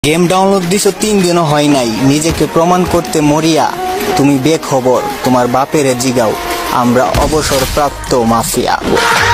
Game download দিছো 3 দিনও হয় নাই, নিজেকে প্রমাণ করতে মরিয়া তুমি বেখবর। তোমার বাপেরে জিগাও, আমরা অবসরপ্রাপ্ত মাফিয়া।